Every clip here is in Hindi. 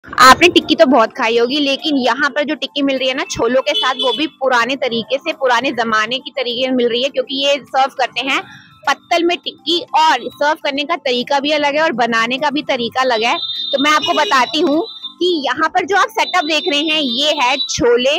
आपने टिक्की तो बहुत खाई होगी, लेकिन यहाँ पर जो टिक्की मिल रही है ना छोलों के साथ, वो भी पुराने तरीके से, पुराने जमाने की तरीके से मिल रही है, क्योंकि ये सर्व करते हैं पत्तल में टिक्की, और सर्व करने का तरीका भी अलग है और बनाने का भी तरीका अलग है। तो मैं आपको बताती हूँ कि यहाँ पर जो आप सेटअप देख रहे हैं ये है छोले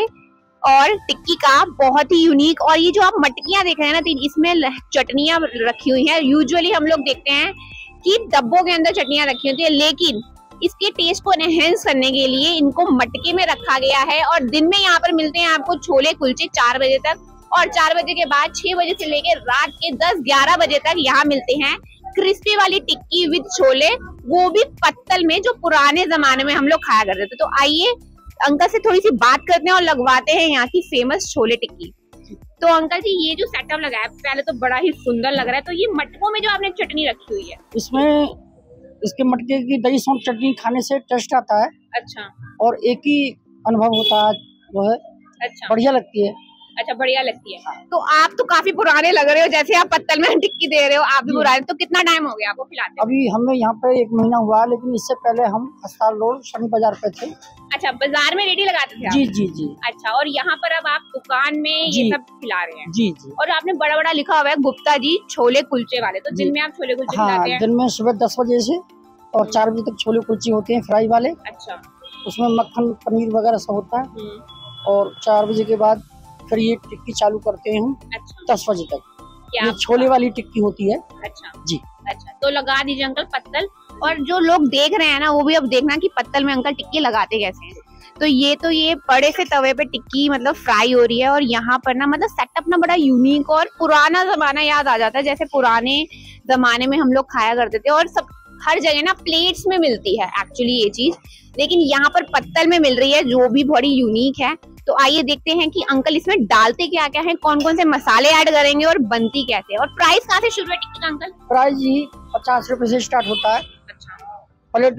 और टिक्की का, बहुत ही यूनिक। और ये जो आप मटकियां देख रहे हैं ना, इसमें चटनियां रखी हुई हैं। यूजुअली हम लोग देखते हैं कि डब्बों के अंदर चटनियां रखी होती है, लेकिन इसके टेस्ट को एनहेंस करने के लिए इनको मटके में रखा गया है। और दिन में यहाँ पर मिलते हैं आपको छोले कुलचे 4 बजे तक, और 4 बजे के बाद 6 बजे से लेकर रात के 10-11 बजे तक यहाँ मिलते हैं क्रिस्पी वाली टिक्की विद छोले, वो भी पत्तल में, जो पुराने जमाने में हम लोग खाया करते थे। तो आइए अंकल से थोड़ी सी बात करते हैं और लगवाते हैं यहाँ की फेमस छोले टिक्की। तो अंकल जी, ये जो सेटअप लगा है पहले तो बड़ा ही सुंदर लग रहा है। तो ये मटकों में जो आपने चटनी रखी हुई है, इसमें इसके मटके की दही सौंठ चटनी खाने से टेस्ट आता है। अच्छा। और एक ही अनुभव होता है, वो है अच्छा, बढ़िया लगती है। अच्छा, बढ़िया लगती है। तो आप तो काफी पुराने लग रहे हो, जैसे आप पत्तल में टिक्की दे रहे हो, आप भी पुराने। तो कितना टाइम हो गया आपको खिलाते? अभी हमें यहाँ पे 1 महीना हुआ, लेकिन इससे पहले हम अस्पताल रोड शनि बाजार पे थे। अच्छा, बाजार में रेडी लगाते थे आप? जी जी जी। अच्छा, और यहाँ पर अब आप दुकान में ये सब खिला रहे हैं? जी जी। और आपने बड़ा बड़ा लिखा हुआ है गुप्ता जी छोले कुलचे वाले। तो दिन में आप छोले कुलचे खिलाते हैं? दिन में सुबह 10 बजे से और 4 बजे तक छोले कुलचे होते हैं, फ्राई वाले। अच्छा। उसमें मक्खन पनीर वगैरह सब होता है। और 4 बजे के बाद फिर ये टिक्की चालू करते हैं हम। अच्छा। 10 बजे तक ये छोले वाली टिक्की होती है। अच्छा जी। अच्छा, तो लगा दीजिए अंकल पत्तल। और जो लोग देख रहे हैं ना, वो भी अब देखना कि पत्तल में अंकल टिक्की लगाते कैसे हैं। तो ये बड़े से तवे पे टिक्की मतलब फ्राई हो रही है। और यहाँ पर ना मतलब सेटअप ना बड़ा यूनिक और पुराना जमाना याद आ जाता है, जैसे पुराने जमाने में हम लोग खाया करते थे। और सब हर जगह ना प्लेट्स में मिलती है एक्चुअली ये चीज, लेकिन यहाँ पर पत्तल में मिल रही है, जो भी बड़ी यूनिक है। तो आइए देखते हैं कि अंकल इसमें डालते क्या क्या है, कौन कौन से मसाले ऐड करेंगे और बनती कैसे। और प्राइस कहाँ से शुरू है टिक्की का अंकल? प्राइस ही 50 रुपए से स्टार्ट होता है। अच्छा। प्लेट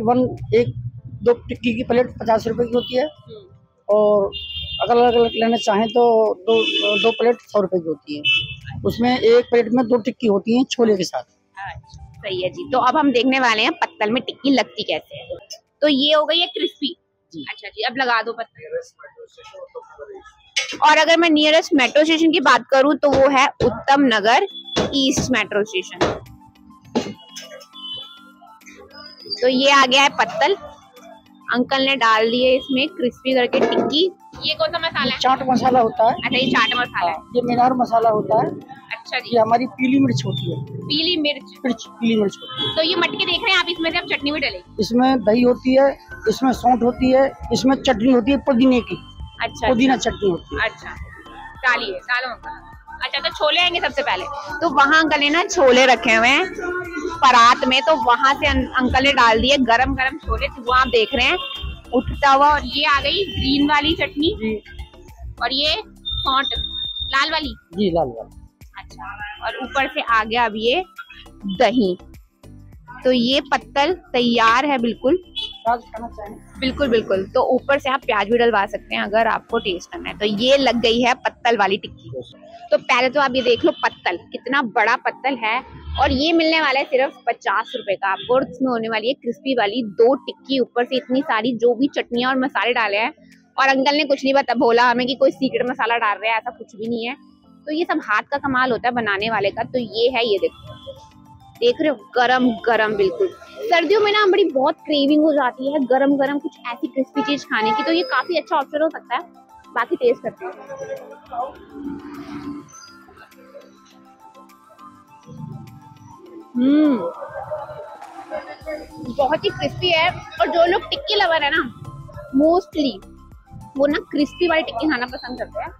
1-2 टिक्की की प्लेट 50 रुपए की होती है। और अगर अलग लेना चाहें तो दो प्लेट 100 रुपए की होती है। उसमें एक प्लेट में 2 टिक्की होती है छोले के साथ। सही है जी। तो अब हम देखने वाले हैं पत्तल में टिक्की लगती कैसे है। तो ये हो गई है क्रिस्पी। अच्छा जी, अब लगा दो पत्तल। और अगर मैं नियरेस्ट मेट्रो स्टेशन की बात करूं तो वो है उत्तम नगर ईस्ट मेट्रो स्टेशन। तो ये आ गया है पत्तल, अंकल ने डाल दिए इसमें क्रिस्पी करके टिक्की। ये कौन सा मसाला है? चाट मसाला होता है। अच्छा, ये चाट मसाला है। ये मीनार मसाला होता है। अच्छा जी। ये हमारी पीली मिर्च होती है। पीली मिर्च? पीली मिर्च होती है। तो ये मटके देख रहे हैं आप, इसमें से अब चटनी भी डलेगी? इसमें दही होती है, इसमें सौंठ होती है, इसमें चटनी होती है पुदीने की। अच्छा। पुदीना चटनी होती है। अच्छा, डालिए, डालो अंकल। अच्छा, तो छोले आएंगे सबसे पहले। तो वहाँ अंकल ने ना छोले रखे हुए हैं परात में, तो वहां से अंकल ने डाल दिए गरम गरम छोले। तो वो आप देख रहे हैं उठता हुआ। और ये आ गई ग्रीन वाली चटनी। और ये सौंठ लाल वाली? जी, लाल वाली। अच्छा, और ऊपर से आ गया अब ये दही। तो ये पत्तल तैयार है बिल्कुल। बिल्कुल बिल्कुल। तो ऊपर से आप प्याज भी डलवा सकते हैं अगर आपको टेस्ट करना है। तो ये लग गई है पत्तल वाली टिक्की। तो पहले तो आप ये देख लो पत्तल कितना बड़ा पत्तल है। और ये मिलने वाला है सिर्फ 50 रुपए का आपको। और इसमें होने वाली है क्रिस्पी वाली 2 टिक्की, ऊपर से इतनी सारी जो भी चटनियां और मसाले डाले हैं। और अंकल ने कुछ नहीं बोला हमें कि कोई सीक्रेट मसाला डाल रहे हैं, ऐसा कुछ भी नहीं है। तो ये सब हाथ का कमाल होता है बनाने वाले का। तो ये है, ये देखो, देख रहे हो, गरम गरम बिल्कुल। सर्दियों में ना बड़ी बहुत क्रेविंग हो जाती है गरम गरम कुछ ऐसी क्रिस्पी चीज खाने की। तो ये काफी अच्छा ऑप्शन हो सकता है। बाकी टेस्ट करते हैं। बहुत ही क्रिस्पी है। और जो लोग टिक्की लवर है ना, मोस्टली वो ना क्रिस्पी वाली टिक्की खाना पसंद करते हैं।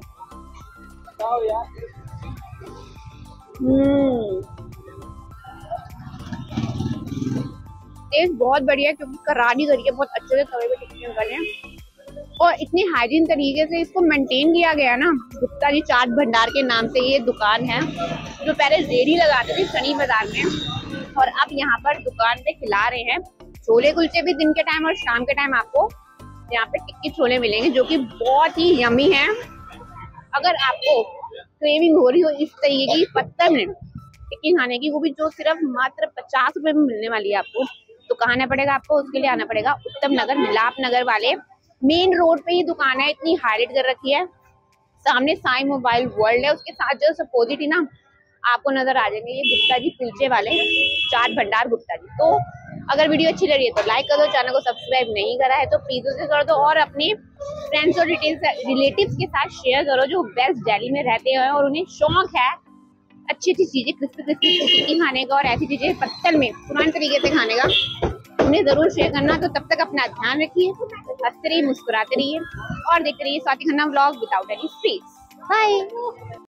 टेस्ट बहुत बढ़िया, क्योंकि करारी करी है बहुत अच्छे से तवे पे टिक्की बने। और इतनी हाइजीन तरीके से इसको मेंटेन किया गया ना। गुप्ता जी चाट भंडार के नाम से ये दुकान है, जो पहले रेडी लगाते थे शनि बाजार में, और अब यहाँ पर दुकान पे खिला रहे हैं छोले कुलचे भी दिन के टाइम। और शाम के टाइम आपको यहाँ पे टिक्की छोले मिलेंगे, जो कि बहुत ही यमी है। अगर आपको क्रेविंग हो रही हो इस तरीके की पत्तल में टिक्की खाने की, वो भी जो सिर्फ मात्र 50 रुपए में मिलने वाली है आपको, तो कहाँ आना पड़ेगा आपको? उसके लिए आना पड़ेगा उत्तम नगर, मिलाप नगर वाले मेन रोड पे ही दुकान है। इतनी हाईलाइट कर रखी है। सामने साई मोबाइल वर्ल्ड है, उसके साथ जो अपोजिट ही ना आपको नजर आ जाएंगे ये गुप्ता जी कुलचे वाले, चाट भंडार गुप्ता जी। तो अगर वीडियो अच्छी लगी है तो लाइक कर दो, चैनल को सब्सक्राइब नहीं करा है तो प्लीज उसे कर दो, और अपने फ्रेंड्स और रिलेटिव्स के साथ शेयर करो जो वेस्ट दिल्ली में रहते हैं और उन्हें शौक है अच्छी अच्छी चीजें क्रिस्पी टिक्की खाने का और ऐसी चीजें पत्तल में पुराने तरीके से खाने का। उन्हें जरूर शेयर करना। तो तब तक अपना ध्यान रखिए, हंसते रहिए, मुस्कुराते रहिए और देखते रहिए Swati Khanna vlog without any space. Bye.